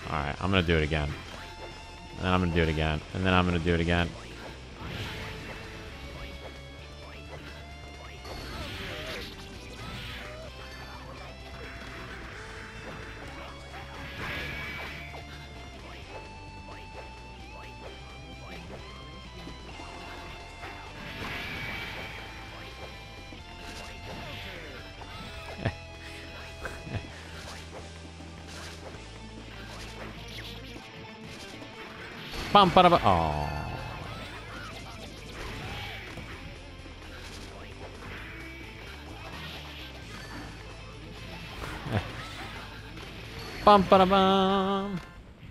Alright, I'm gonna do it again. And then I'm gonna do it again. And then I'm gonna do it again. Bum, ba, da, ba. Oh. Bum, ba, da, bum.